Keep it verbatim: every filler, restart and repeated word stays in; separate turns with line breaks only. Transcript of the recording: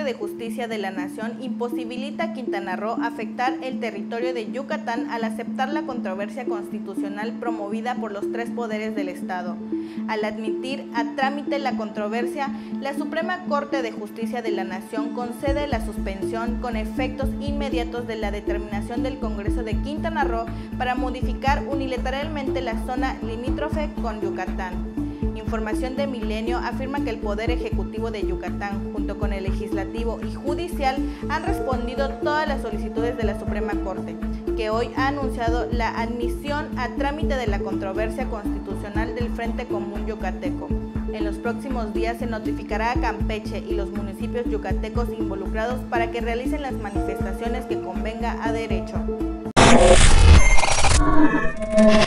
Corte de Justicia de la Nación imposibilita a Quintana Roo afectar el territorio de Yucatán al aceptar la controversia constitucional promovida por los tres poderes del Estado. Al admitir a trámite la controversia, la Suprema Corte de Justicia de la Nación concede la suspensión con efectos inmediatos de la determinación del Congreso de Quintana Roo para modificar unilateralmente la zona limítrofe con Yucatán. Información de Milenio afirma que el Poder Ejecutivo de Yucatán, junto con el Legislativo y Judicial, han respondido todas las solicitudes de la Suprema Corte, que hoy ha anunciado la admisión a trámite de la controversia constitucional del Frente Común Yucateco. En los próximos días se notificará a Campeche y los municipios yucatecos involucrados para que realicen las manifestaciones que convenga a derecho.